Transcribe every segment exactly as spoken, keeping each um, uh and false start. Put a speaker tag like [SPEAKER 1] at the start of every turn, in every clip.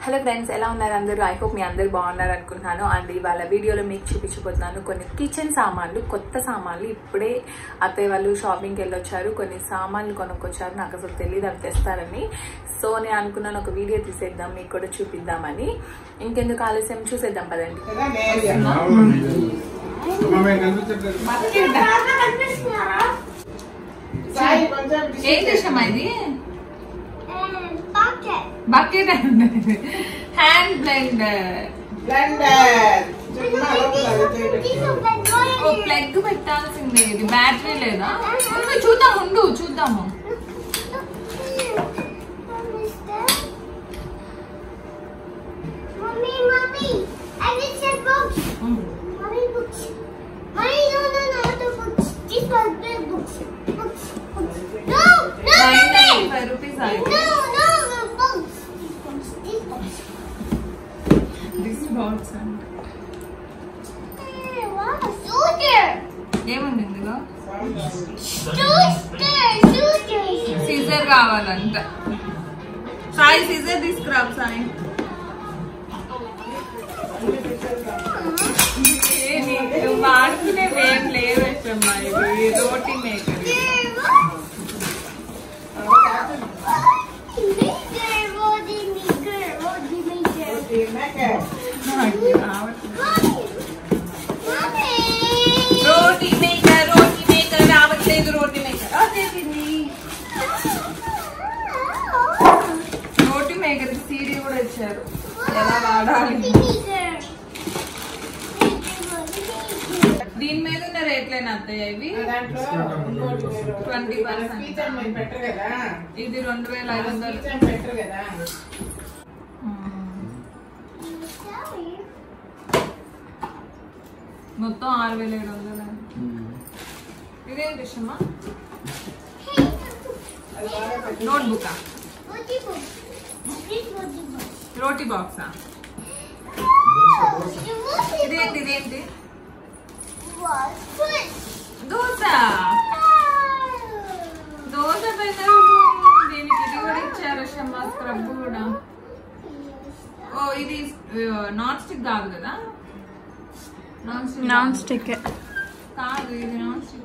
[SPEAKER 1] Hello friends, ఎలా ఉన్నారు అందరూ? ఐ హోప్ మీ అందరూ బాగున్నారు అనుకుంటున్నాను. అండ్ ఇవాళ వీడియోలో మీకు చూపించబోతున్నాను కొన్ని కిచెన్ సామాన్లు, కొత్త సామాన్లు. ఇప్పుడే అత్తయ్య వాళ్ళు షాపింగ్కి వెళ్ళొచ్చారు, కొన్ని సామాన్లు కొనుక్కొచ్చారు. నాకు అసలు తెలియదు అవి తెస్తారని. సో నేను అనుకున్నాను ఒక వీడియో తీసేద్దాం, మీకు కూడా చూపిద్దామని. ఇంకెందుకు ఆలస్యం, చూసేద్దాం పదండి. ఏం చేసామా ఇది? Bucket hand blender. ప్లగ్ పెట్టాల్సిందే, ఇది బ్యాటరీ లేదా? చూద్దాం, ఉండు చూద్దాము. ఫైవ్ రూపీస్ ఏముంది ఇందులో? సీజర్ కావాలంట. సాయి సీజర్ తీసుకురా. సాయి వాడుకునేవి ఏం లేవమ్మా, ఇది roti maker. Roti maker roti maker రావట్లేదు. Roti maker roti maker CD కూడా ఇచ్చారు, ఎలా వాడాలి. దీని మీద ఉన్న రేట్లేనా అత్తయ్య ఇవి? Twenty percent. ఇది రెండు వేల ఐదు వందలు. మొత్తం ఆరు వేల ఏడు వందలు. ఇదేం విషయమా? నోట్బుక్, రోటీ బాక్సా? ఇదేంటి ఇదేంటి? దోశ. దోశ పెద్దలు. దీనికి ఇది కూడా ఇచ్చారు, షమ్మా స్క్రబ్ కూడా. ఓ ఇది నాన్ స్టిక్ కాదు కదా? నాన్ స్టిక్ కాదు, ఇది నాన్ స్టిక్.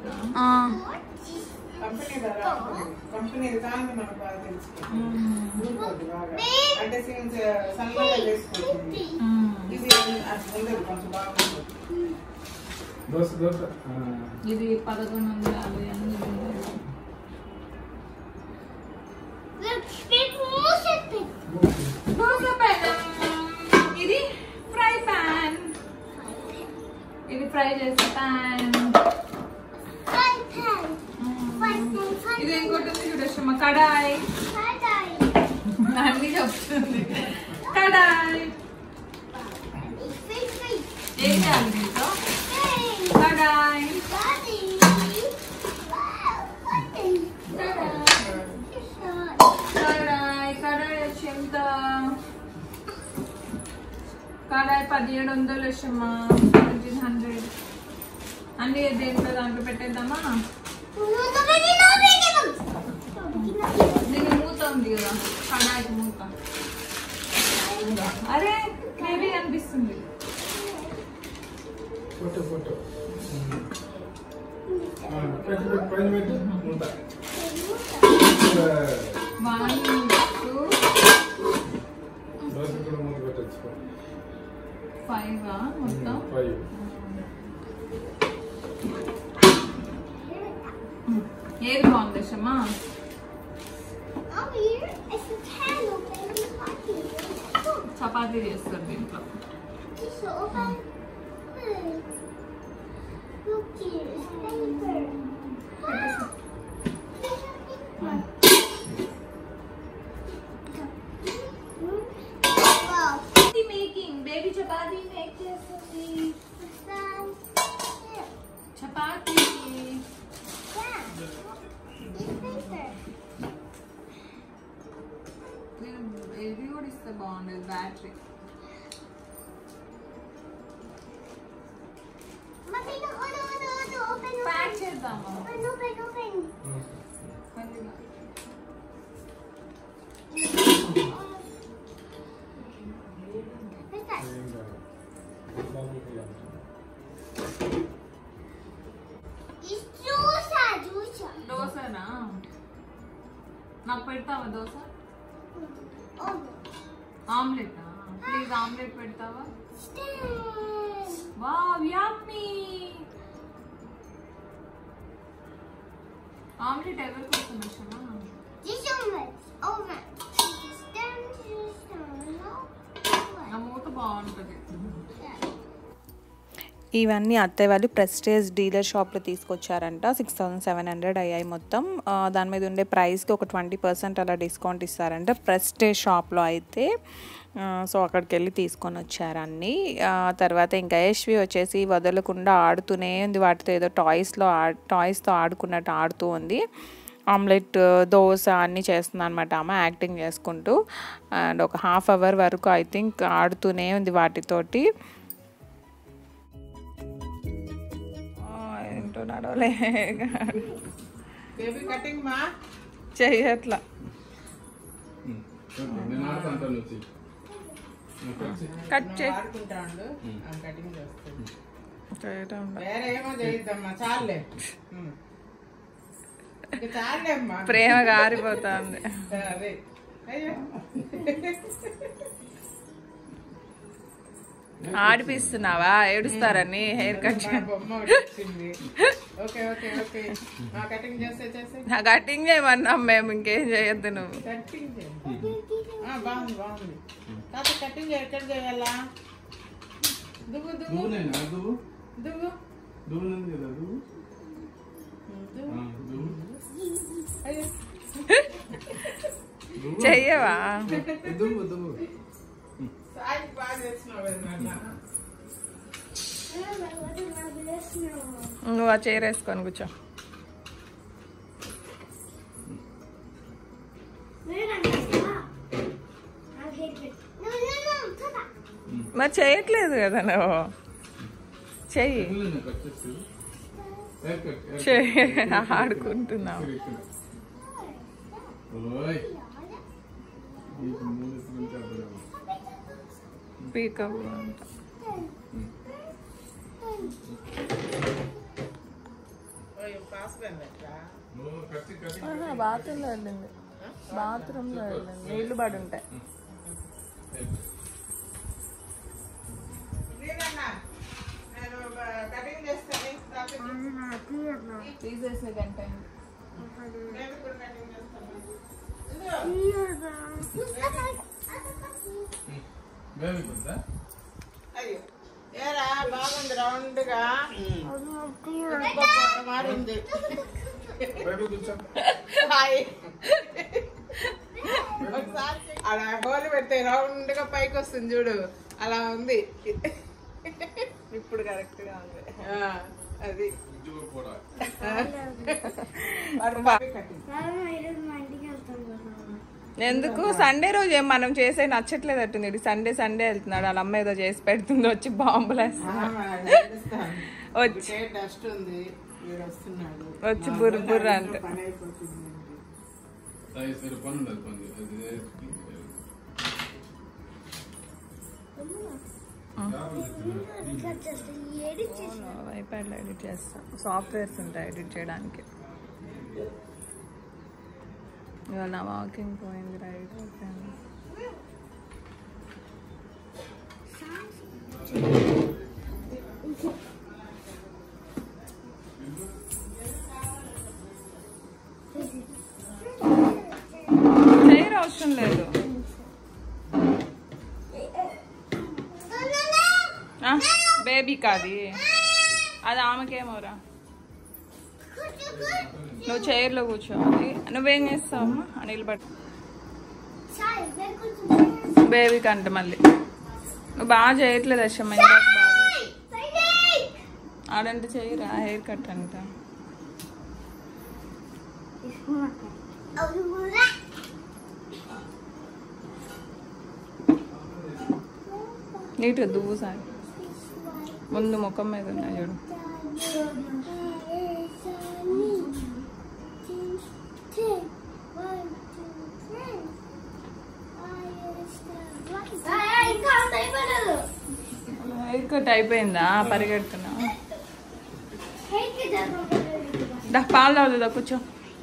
[SPEAKER 1] ఇది పదకొండు వందల యాభై ఎనిమిది. ఇది ఫ్రై పాన్, ఇది ఫ్రై చేసే పాన్. ఇది ఇంకోటి ఉంది చూడమ్మా, కడాయి. అన్ని చెప్తుంది. కడాయి ఏం చేయాలి దీంతో? కడాయి కడాయి కడాయి వచ్చి ఎంత? కడాయి పదిహేడు వందలు వచ్చమ్మా, సెవెంటీన్ హండ్రెడ్. అన్ని దేంట్లో దాంట్లో పెట్టేద్దామా? దీని మూత ఉంది కదా, కడాయికి మూత. అరే హెవీ అనిపిస్తుంది. వన్ టూ ఫైవ్ మొత్తం. ఏది బాగుంది షమ్మా? చపాతీ చేస్తారు దీంట్లో. మేకింగ్ బేబీ చపాతీ మేక్ చేస్తుంది. చపాతీ ఇది కూడా ఇస్తే బాగుండేది, బ్యాటరీ. ప్యాక్ చేద్దాము. దోశనా నాకు పెడతావా దోశ? ఆమ్లెట్ ప్లీజ్ ఆమ్లెట్ పెడతావా? Wow yummy. ఆమ్లెట్ ఎవరి కోసం వచ్చామా? నా మూత బాగుంటుంది.
[SPEAKER 2] ఇవన్నీ అత్తయ్య వాళ్ళు ప్రెస్టేజ్ డీలర్ షాప్లో తీసుకొచ్చారంట. సిక్స్ థౌజండ్ సెవెన్ హండ్రెడ్ అయ్యాయి మొత్తం. దాని మీద ఉండే ప్రైస్కి ఒక ట్వంటీ పర్సెంట్ అలా డిస్కౌంట్ ఇస్తారంట ప్రెస్టేజ్ షాప్లో అయితే. సో అక్కడికి వెళ్ళి తీసుకొని వచ్చారు అన్నీ. తర్వాత ఇంకా యశ్వి వచ్చేసి వదలకుండా ఆడుతూనే ఉంది వాటితో, ఏదో టాయ్స్లో ఆ టాయ్స్తో ఆడుకున్నట్టు ఆడుతూ ఉంది. ఆమ్లెట్, దోశ అన్నీ చేస్తుంది అనమాట ఆమె యాక్టింగ్ చేసుకుంటూ. అండ్ ఒక హాఫ్ అవర్ వరకు ఐ థింక్ ఆడుతూనే ఉంది వాటితోటి. ఏంటో నడవలే చెయ్యట్లా. కట్ ప్రేమ గారిపోతుంది. ఆడిపిస్తున్నావా ఏడుస్తారని హెయిర్ కట్? కటింగ్ చేయమన్నాం మేము, ఇంకేం చేయొద్దు నువ్వు.
[SPEAKER 3] కటింగ్ ఎక్కడ చేయాలా? దువ్వు దువ్వు దువ్వు
[SPEAKER 2] చెయ్యవా? నువ్వు ఆ చైర్ వేసుకొని కూర్చో. మరి చేయట్లేదు కదా నువ్వు, చెయ్యి. ఆడుకుంటున్నావు. పీకప్ అంట. బాత్రూంలో వెళ్ళింది, బాత్రూంలో వెళ్ళింది. నీళ్లు పడి ఉంటాయి. తీసేసేదంటే
[SPEAKER 3] ఏరా బాగుంది రౌండ్ గా మారింది. అలా హోల్ పెడితే రౌండ్ గా పైకి వస్తుంది చూడు, అలా ఉంది. ఇప్పుడు కరెక్ట్ గా ఉంది అది.
[SPEAKER 2] ఎందుకు సండే రోజు ఏం మనం చేసే నచ్చట్లేదు అట్టుంది. సండే సండే వెళ్తున్నాడు, వాళ్ళ అమ్మ ఏదో చేసి పెడుతుంది, వచ్చి బాంబులు వచ్చి వచ్చి బుర్ర బుర్ర అంటే. ఐప్యాడ్లో ఎడిట్ చేస్తాం, సాఫ్ట్వేర్స్ ఉంటాయి ఎడిట్ చేయడానికి. ఇవాళ నా వాకింగ్ పోయింది రైట్. ఓకే చైర్ అవసరం లేదు. బేబీ కాది అది, ఆమెకేమోరా. నువ్వు చైర్లో కూర్చోవాలి. నువ్వేం చేస్తావమ్మా? అనిల్ పట్టు బేబీకి అంట. మళ్ళీ నువ్వు బాగా చేయట్లేదు అశ్వమ్మ, ఇందాక బాగా ఆడంటే చెయ్యరా హెయిర్ కట్ అంట. నీట్గా దువ్వు సార్, ముందు ముఖం మీద ఉన్నాయి చూడు. హెయిర్ కట్ అయిపోయిందా? పరిగెడుతున్నా. దా పాలు తాగుతుందా? కూర్చో.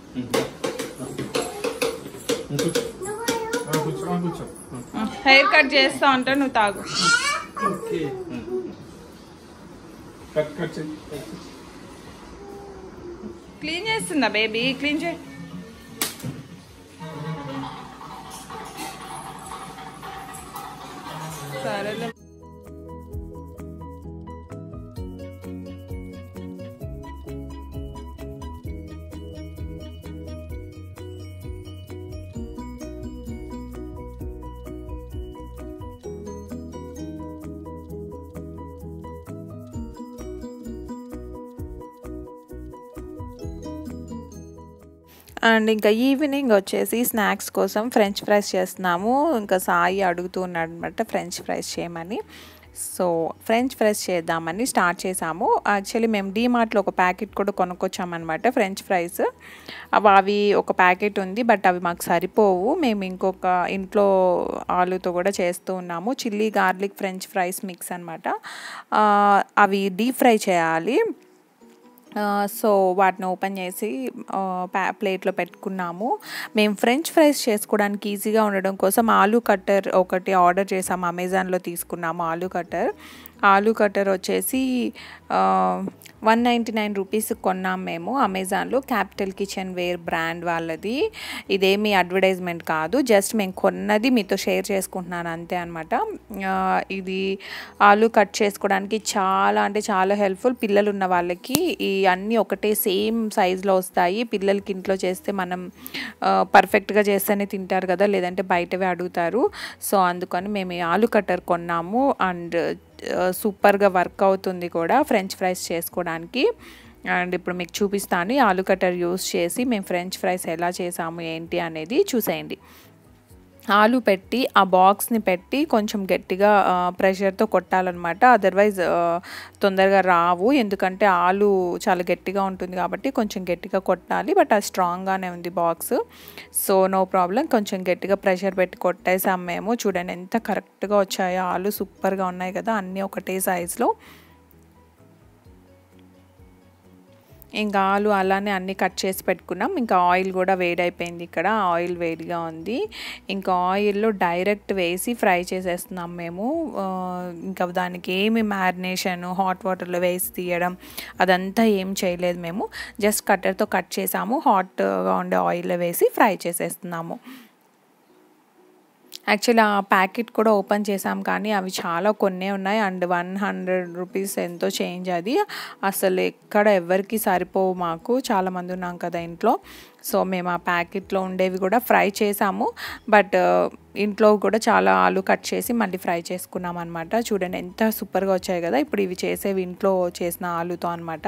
[SPEAKER 2] హెయిర్ కట్ చేస్తా అంటే నువ్వు తాగు. క్లీన్ చేస్తుందా బేబీ? క్లీన్ చేయి. సరేలే. అండ్ ఇంకా ఈవినింగ్ వచ్చేసి స్నాక్స్ కోసం ఫ్రెంచ్ ఫ్రైస్ చేస్తున్నాము. ఇంకా సాయి అడుగుతూ ఉన్నాడు అనమాట ఫ్రెంచ్ ఫ్రైస్ చేయమని. సో ఫ్రెంచ్ ఫ్రైస్ చేద్దామని స్టార్ట్ చేసాము. యాక్చువల్లీ మేము డీమార్ట్లో ఒక ప్యాకెట్ కూడా కొనుక్కొచ్చామన్నమాట ఫ్రెంచ్ ఫ్రైస్. అవి అవి ఒక ప్యాకెట్ ఉంది, బట్ అవి మాకు సరిపోవు. మేము ఇంకొక ఇంట్లో ఆలుతో కూడా చేస్తూ ఉన్నాము. Chilli garlic french fries mix అనమాట. అవి డీప్ ఫ్రై చేయాలి. సో వాటిని ఓపెన్ చేసి ప్లేట్లో పెట్టుకున్నాము. మేము ఫ్రెంచ్ ఫ్రైస్ చేసుకోవడానికి ఈజీగా ఉండడం కోసం ఆలూ కట్టర్ ఒకటి ఆర్డర్ చేసాము. అమెజాన్లో తీసుకున్నాము ఆలూ కట్టర్. ఆలూ కట్టర్ వచ్చేసి వన్ నైంటీ నైన్ రూపీస్ కొన్నాం మేము అమెజాన్లో. క్యాపిటల్ కిచెన్ వేర్ బ్రాండ్ వాళ్ళది. ఇదేమీ అడ్వర్టైజ్మెంట్ కాదు, జస్ట్ మేము కొన్నది మీతో షేర్ చేసుకుంటున్నాను అంతే అనమాట. ఇది ఆలూ కట్ చేసుకోవడానికి చాలా అంటే చాలా హెల్ప్ఫుల్. పిల్లలు ఉన్న వాళ్ళకి ఈ అన్నీ ఒకటే సేమ్ సైజులో వస్తాయి. పిల్లలకి ఇంట్లో చేస్తే మనం పర్ఫెక్ట్గా చేస్తేనే తింటారు కదా, లేదంటే బయటవే అడుగుతారు. సో అందుకని మేము ఈ ఆలూ కట్టర్ కొన్నాము. అండ్ సూపర్గా వర్క్ అవుతుంది కూడా ఫ్రెంచ్ ఫ్రైస్ చేసుకోవడానికి. అండ్ ఇప్పుడు మీకు చూపిస్తాను ఆలూ కట్టర్ యూస్ చేసి మేము ఫ్రెంచ్ ఫ్రైస్ ఎలా చేసాము ఏంటి అనేది చూసేయండి. ఆలు పెట్టి ఆ బాక్స్ని పెట్టి కొంచెం గట్టిగా ప్రెషర్తో కొట్టాలన్నమాట. అదర్వైజ్ తొందరగా రావు, ఎందుకంటే ఆలు చాలా గట్టిగా ఉంటుంది కాబట్టి కొంచెం గట్టిగా కొట్టాలి. బట్ అది స్ట్రాంగ్గానే ఉంది బాక్స్, సో నో ప్రాబ్లం. కొంచెం గట్టిగా ప్రెషర్ పెట్టి కొట్టేసాం మేము. చూడండి ఎంత కరెక్ట్గా వచ్చాయో ఆలు, సూపర్గా ఉన్నాయి కదా, అన్నీ ఒకటే సైజులో. ఇంకా ఆలు అలానే అన్నీ కట్ చేసి పెట్టుకున్నాం. ఇంకా ఆయిల్ కూడా వేడైపోయింది, ఇక్కడ ఆయిల్ వేడిగా ఉంది. ఇంకా ఆయిల్లో డైరెక్ట్ వేసి ఫ్రై చేసేస్తున్నాం మేము. ఇంకా దానికి ఏమి మ్యారినేషన్ హాట్ వాటర్లో వేసి తీయడం అదంతా ఏం చేయలేదు మేము. జస్ట్ కట్టర్తో కట్ చేసాము, హాట్గా ఉండే ఆయిల్లో వేసి ఫ్రై చేసేస్తున్నాము. యాక్చువల్లీ ఆ ప్యాకెట్ కూడా ఓపెన్ చేసాం, కానీ అవి చాలా కొన్నే ఉన్నాయి. అండ్ వన్ హండ్రెడ్ రూపీస్ ఎంతో చేంజ్. అది అసలు ఎక్కడ ఎవరికి సరిపోవు, మాకు చాలామంది ఉన్నాం కదా ఇంట్లో. సో మేము ఆ ప్యాకెట్లో ఉండేవి కూడా ఫ్రై చేసాము. బట్ ఇంట్లో కూడా చాలా ఆలు కట్ చేసి మళ్ళీ ఫ్రై చేసుకున్నాం అనమాట. చూడండి ఎంత సూపర్గా వచ్చాయి కదా. ఇప్పుడు ఇవి చేసేవి ఇంట్లో చేసిన ఆలుతో అనమాట.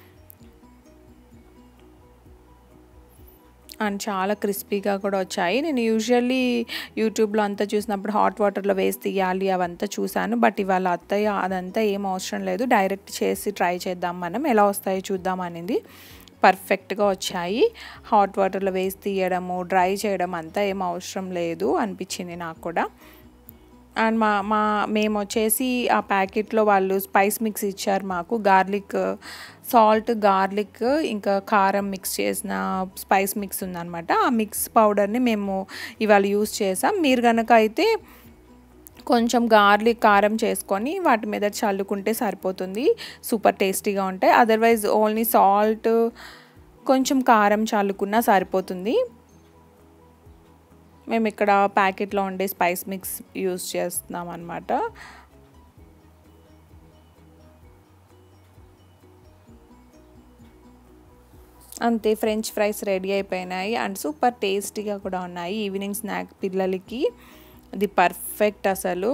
[SPEAKER 2] అండ్ చాలా క్రిస్పీగా కూడా వచ్చాయి. నేను యూజువల్లీ యూట్యూబ్లో అంతా చూసినప్పుడు హాట్ వాటర్లో వేసి తీయాలి అవంతా చూశాను. బట్ ఇవాళ అత్తయ్య అదంతా ఏం అవసరం లేదు, డైరెక్ట్ చేసి ట్రై చేద్దాం, మనం ఎలా వస్తాయో చూద్దాం అనేది. పర్ఫెక్ట్గా వచ్చాయి. హాట్ వాటర్లో వేసి తీయడము డ్రై చేయడం అంతా ఏం అవసరం లేదు అనిపించింది నాకు కూడా. అండ్ మా మా మేము వచ్చేసి ఆ ప్యాకెట్లో వాళ్ళు స్పైస్ మిక్స్ ఇచ్చారు మాకు. గార్లిక్ సాల్ట్, గార్లిక్ ఇంకా కారం మిక్స్ చేసిన స్పైస్ మిక్స్ ఉందన్నమాట. ఆ మిక్స్ పౌడర్ని మేము ఇవాళ యూస్ చేసాం. మీరు కనుక అయితే కొంచెం గార్లిక్ కారం చేసుకొని వాటి మీద చల్లుకుంటే సరిపోతుంది, సూపర్ టేస్టీగా ఉంటాయి. అదర్వైజ్ ఓన్లీ సాల్ట్ కొంచెం కారం చల్లుకున్నా సరిపోతుంది. మేము ఇక్కడ ప్యాకెట్లో ఉండే స్పైస్ మిక్స్ యూస్ చేస్తున్నాం అన్నమాట. అంతే, ఫ్రెంచ్ ఫ్రైస్ రెడీ అయిపోయినాయి అండ్ సూపర్ టేస్టీగా కూడా ఉన్నాయి. ఈవినింగ్ స్నాక్ పిల్లలకి ఇది పర్ఫెక్ట్ అసలు.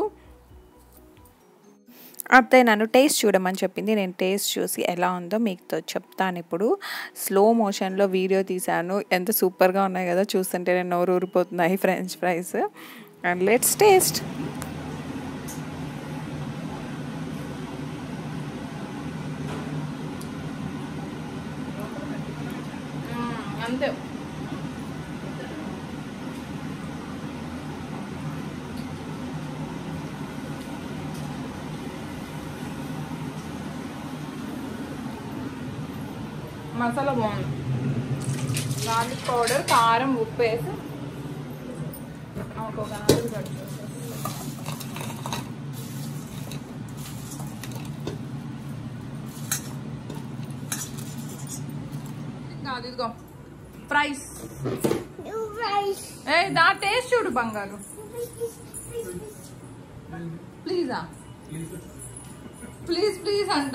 [SPEAKER 2] అత్తయ్య నన్ను టేస్ట్ చూడమని చెప్పింది. నేను టేస్ట్ చూసి ఎలా ఉందో మీకు చెప్తాను. ఇప్పుడు స్లో మోషన్లో వీడియో తీశాను. ఎంత సూపర్గా ఉన్నాయి కదా, చూస్తుంటే నేను నోరు ఊరిపోతున్నాయి french fries. And let's taste.
[SPEAKER 3] అంతే,
[SPEAKER 1] మసాలా బాగుంది. గార్లిక్ పౌడర్, కారం, ఉప్పు వేసి ఒక నాలుగు కట్ కాదు. ఇదిగో ఫ్రైస్. ఏ దా టేస్ట్ చూడు బంగారు. ప్లీజా ప్లీజ్ ప్లీజ్ అంట.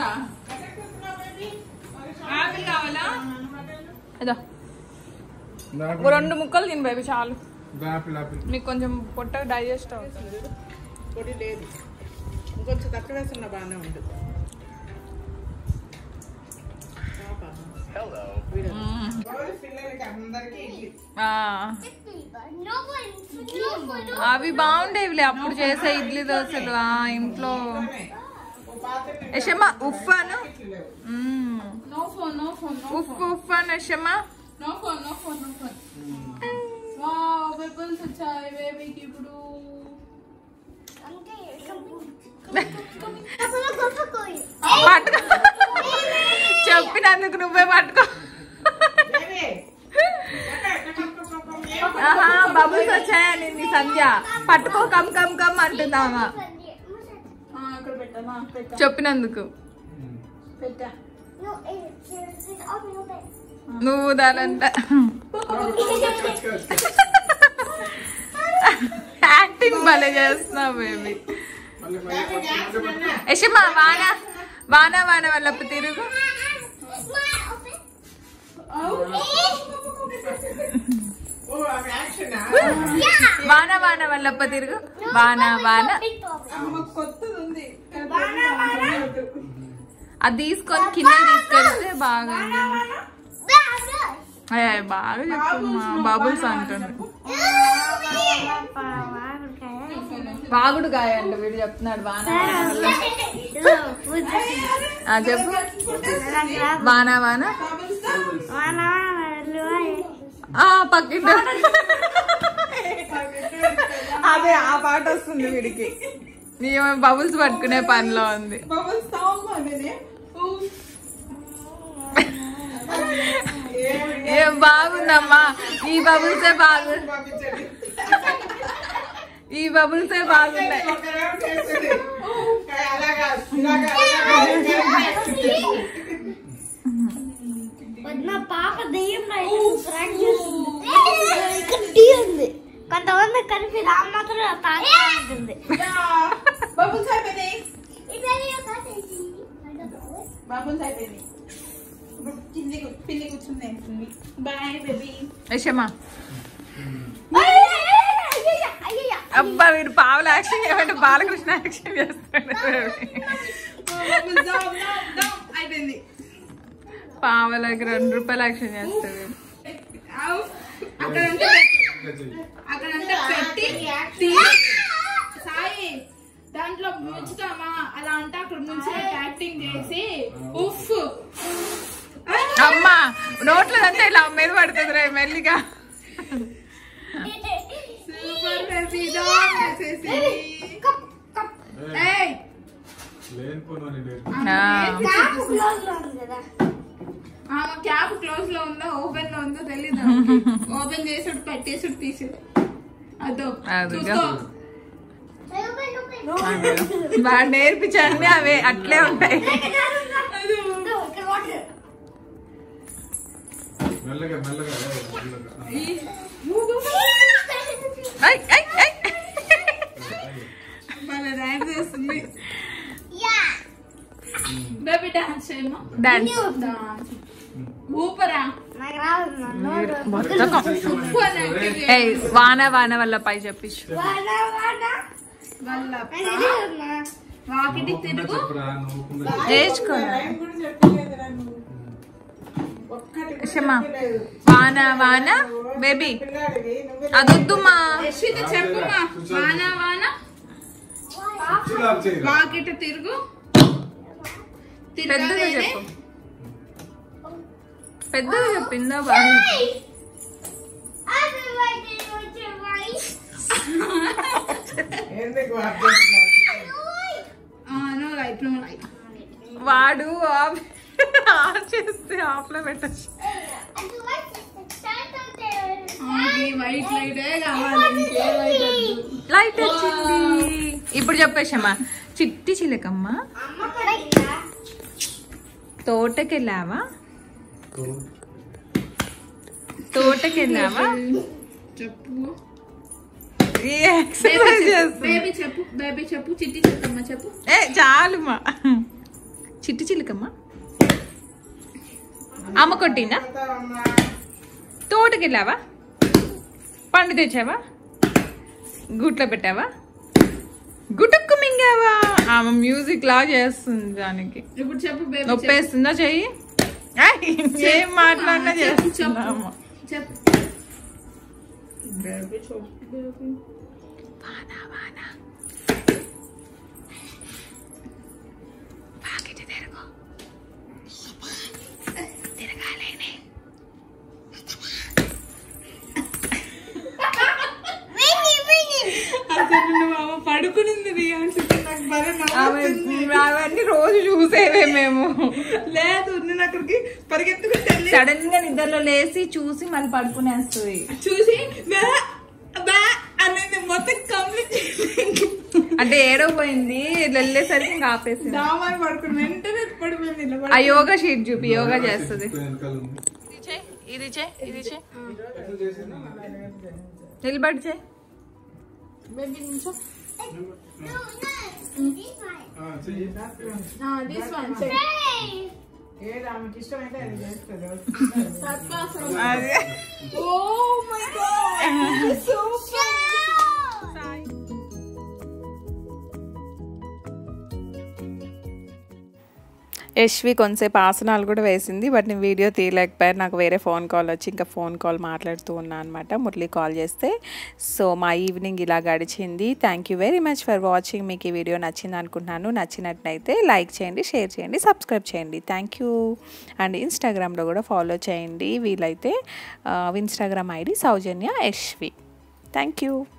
[SPEAKER 1] ఆపిల్ కావాలా? ఇదో రెండు ముక్కలు తిని బేబీ చాలు. నీకు కొంచెం పొట్ట డైజెస్ట్ అవుతుంది.
[SPEAKER 3] పొడి లేదు, ఇంకొంచెం తక్కువ వేస్తున్నా బాగానే ఉంది.
[SPEAKER 1] అవి బాగుండేవిలే అప్పుడు చేసే ఇడ్లీ దోశలు ఇంట్లో. యశమ్మ ఉఫ్ అను, ఉఫ్ ఉఫ్ అను యశమ్మ. వచ్చాయి బేబీకి ఇప్పుడు. పట్టుకో, చెప్పినందుకు నువ్వే పట్టుకో. బబుల్స్ వచ్చాయని నీ సంధ్య పట్టుకో, కమ్ కమ్ కమ్ అంటుందామా చెప్పినందుకు. నువ్వు దానంట యాక్టింగ్ భలే చేస్తున్నావు బేబీ. యశమ్మ వాన వాన వాన వల్లప్ప తిరుగు. వాన వాన వల్లప్ప తిరుగు. వాన వాన అది తీసుకొని కింద తీసుకెళ్తే బాగా బాగా చెప్తున్నా. బబుల్స్ అంటుంది. బాగుడు కాయ అంట వీడు చెప్తున్నాడు. వాన చెప్పు. వాన వాన పక్కింట అదే ఆ పాట వస్తుంది వీడికి. నీవేమో బబుల్స్ పట్టుకునే పనిలో ఉంది. ఏం బాగుందమ్మా ఈ బబుల్సే బాగు ఈ బబుల్సే బాగున్నాయి.
[SPEAKER 4] పాప దెయ్యం ఉంది. కొంతమంది కలిపి రామ్ మాత్రం తాగుతుంది.
[SPEAKER 3] బబుల్స్ అయిపోయినాయి. బబుల్స్ అయిపోయినాయి. కింది పిల్లి కూర్చుంది. Bye baby.
[SPEAKER 1] యశమ్మా అబ్బా వీడు పావుల యాక్షన్ చేయమంటే బాలకృష్ణ యాక్షన్ చేస్తాడు.
[SPEAKER 3] అయిపోయింది.
[SPEAKER 1] పావులకి రెండు రూపాయలు యాక్షన్ చేస్తాడు.
[SPEAKER 3] అక్కడంతా అక్కడంతా పెట్టి సాయి దాంట్లో ముంచుతామా అలా అంటే అక్కడ ముంచినట్టు యాక్టింగ్ చేసి ఉఫ్
[SPEAKER 1] అమ్మా నోట్లో అంటే ఇలా మీద పడుతుంది రే మెల్లిగా.
[SPEAKER 3] క్యాప్ క్లోజ్ లో ఉందో ఓపెన్ లో ఉందో తెలీదు. ఓపెన్ చేసుడు పెట్టేసుడు తీసుడు అదో
[SPEAKER 1] బాగా నేర్పించండి. అవే అట్లే ఉంటాయి.
[SPEAKER 3] చేస్తుంది బేబీ డాన్స్ చేయమా.
[SPEAKER 1] డాన్స్
[SPEAKER 3] ఊపరా
[SPEAKER 1] వాన వాన వల్ల పై చెప్పించు.
[SPEAKER 3] వాకిటి తిరుగు
[SPEAKER 1] నేర్చుకో. వాన వాన బేబీ అదొద్దుమా.
[SPEAKER 3] చెప్పుమా. వాన వాన వాకిటి తిరుగు.
[SPEAKER 1] పెద్దగా చెప్పు. పెద్దగా చెప్పిందా బాగా. వాడు
[SPEAKER 2] ఆన్ చేస్తే ఆఫ్లో పెట్టచ్చు.
[SPEAKER 3] వైట్ లైటే కావాలి,
[SPEAKER 2] లైట్ వచ్చింది. ఇప్పుడు చెప్పేసమ్మా. చిట్టి చిలకమ్మ తోటకెళ్ళావా? తోటకెళ్ళావా?
[SPEAKER 3] చెప్పు
[SPEAKER 2] బేబీ
[SPEAKER 3] చెప్పు బేబీ చెప్పు చిట్టి చిలకమ్మ చెప్పు.
[SPEAKER 2] ఏ చాలుమా. చిట్టి చిలకమ్మ అమ్మ కొట్టిందా? తోటకెళ్ళావా? పండు తెచ్చావా? గుట్లో పెట్టావా? గుటుక్కు మింగావా? ఆమె మ్యూజిక్ లా చేస్తుంది దానికి.
[SPEAKER 3] ఇప్పుడు చెప్పు బేబీ.
[SPEAKER 2] నొప్పేస్తుందా చెయ్యి? ఏం మాట్లాడినా చేస్తున్నాము.
[SPEAKER 3] చెప్పు బేబీ చెప్పు బేబీ.
[SPEAKER 2] వానా వానా పాకెట్ తిరగో తిరగాలేనే.
[SPEAKER 3] పడుకునింది
[SPEAKER 2] అవన్నీ రోజు చూసేవే మేము.
[SPEAKER 3] లేదు నేను అక్కడికి పరిగెత్తుకుంటే
[SPEAKER 2] సడన్ గా నిద్రలో లేసి చూసి మళ్ళీ పడుకునేస్తుంది.
[SPEAKER 3] చూసి అనేది మొత్తం కంప్లీట్
[SPEAKER 2] అంటే ఏడో పోయింది వెళ్ళేసరికి ఇంకా ఆపేసింది.
[SPEAKER 3] దామాని పడుకుని వెంటనే పడిపోయింది.
[SPEAKER 2] ఆ యోగా షీట్ చూపి యోగా చేస్తుంది. ఇది చే ఇది చే నిలబడి చే.
[SPEAKER 3] ఏది ఆమెకి ఇష్టమైతే అది చేస్తుంది.
[SPEAKER 2] యశ్వి కొంతసేపు ఆసనాలు కూడా వేసింది. బట్ నేను వీడియో తీయలేకపోయాను, నాకు వేరే ఫోన్ కాల్ వచ్చి ఇంకా ఫోన్ కాల్ మాట్లాడుతూ ఉన్నా అనమాట, మురళి కాల్ చేస్తే. సో మా ఈవినింగ్ ఇలా గడిచింది. Thank you very much for watching. మీకు ఈ వీడియో నచ్చింది అనుకుంటున్నాను. నచ్చినట్లయితే లైక్ చేయండి, షేర్ చేయండి, సబ్స్క్రైబ్ చేయండి. Thank you. అండ్ ఇన్స్టాగ్రామ్లో కూడా ఫాలో చేయండి వీలైతే. Instagram ID Soujanya Yashvi. Thank you.